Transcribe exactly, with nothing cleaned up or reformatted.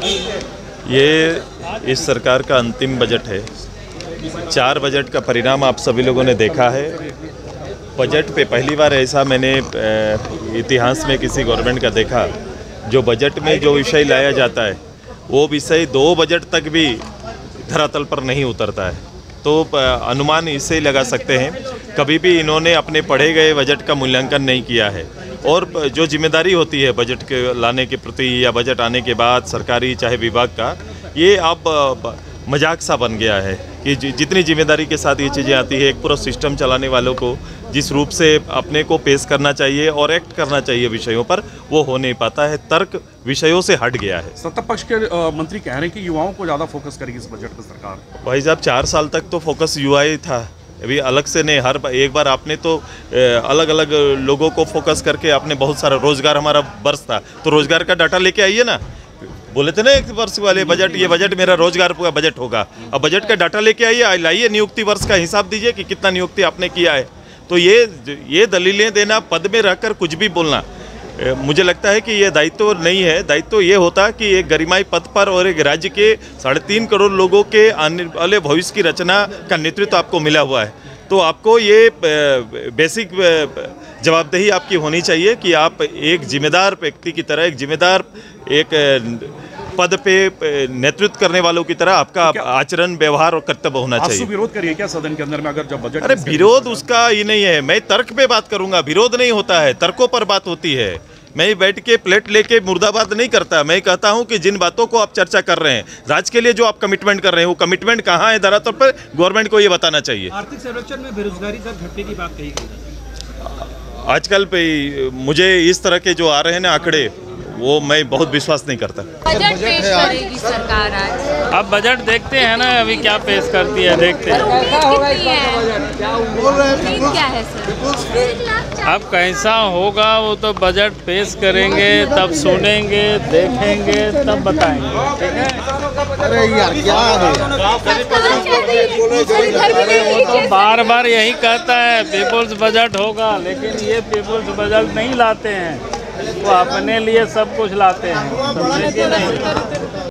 ये इस सरकार का अंतिम बजट है। चार बजट का परिणाम आप सभी लोगों ने देखा है। बजट पे पहली बार ऐसा मैंने इतिहास में किसी गवर्नमेंट का देखा, जो बजट में जो विषय लाया जाता है वो विषय दो बजट तक भी धरातल पर नहीं उतरता है। तो अनुमान इससे ही लगा सकते हैं कभी भी इन्होंने अपने पढ़े गए बजट का मूल्यांकन नहीं किया है। और जो जिम्मेदारी होती है बजट के लाने के प्रति या बजट आने के बाद सरकारी चाहे विभाग का, ये अब मजाक सा बन गया है कि जितनी जिम्मेदारी के साथ ये चीज़ें आती है, एक पूरा सिस्टम चलाने वालों को जिस रूप से अपने को पेश करना चाहिए और एक्ट करना चाहिए विषयों पर, वो हो नहीं पाता है। तर्क विषयों से हट गया है। सत्ता पक्ष के मंत्री कह रहे हैं कि युवाओं को ज़्यादा फोकस करेगी इस बजट में सरकार। भाई साहब, चार साल तक तो फोकस युवा ही था, अभी अलग से नहीं। हर एक बार आपने तो अलग अलग लोगों को फोकस करके आपने बहुत सारा रोजगार, हमारा वर्ष था तो रोजगार का डाटा लेके आइए ना। बोले थे ना एक वर्ष वाले बजट, ये बजट मेरा रोजगार का बजट होगा। अब बजट का डाटा लेके आइए, लाइए नियुक्ति वर्ष का हिसाब दीजिए कि कितना नियुक्ति आपने किया है। तो ये ये दलीलें देना, पद में रहकर कुछ भी बोलना, मुझे लगता है कि ये दायित्व नहीं है। दायित्व ये होता कि एक गरिमाई पद पर और एक राज्य के साढ़े तीन करोड़ लोगों के आने वाले भविष्य की रचना का नेतृत्व आपको मिला हुआ है। तो आपको ये बेसिक जवाबदेही आपकी होनी चाहिए कि आप एक जिम्मेदार व्यक्ति की तरह, एक जिम्मेदार एक पद पे नेतृत्व करने वालों की तरह आपका तो आचरण, व्यवहार और कर्तव्य होना चाहिए। विरोध करिए क्या सदन के अंदर में अगर जब बजट? अरे विरोध उसका ये नहीं है, मैं तर्क पे बात करूंगा। विरोध नहीं होता है, तर्कों पर बात होती है। मैं बैठ के प्लेट लेके मुर्दाबाद नहीं करता। मैं कहता हूं कि जिन बातों को आप चर्चा कर रहे हैं, राज्य के लिए जो आप कमिटमेंट कर रहे हैं, वो कमिटमेंट कहाँ है धरातल पर, गवर्नमेंट को ये बताना चाहिए। आर्थिक सर्वेक्षण में बेरोजगारी दर घटने की बात कही गई। आजकल पे मुझे इस तरह के जो आ रहे हैं ना आंकड़े, वो मैं बहुत विश्वास नहीं करता। बजट पेश करेगी सरकार आज। अब बजट देखते हैं ना अभी क्या पेश करती है, देखते हैं। क्या है सर? अब कैसा होगा वो तो बजट पेश करेंगे, तब सुनेंगे, देखेंगे, तब बताएंगे। ठीक है? अरे यार क्या है? वो तो बार बार यही कहता है पीपुल्स बजट होगा, लेकिन ये पीपुल्स बजट नहीं लाते हैं, वो अपने लिए सब कुछ लाते हैं। समझेंगे नहीं।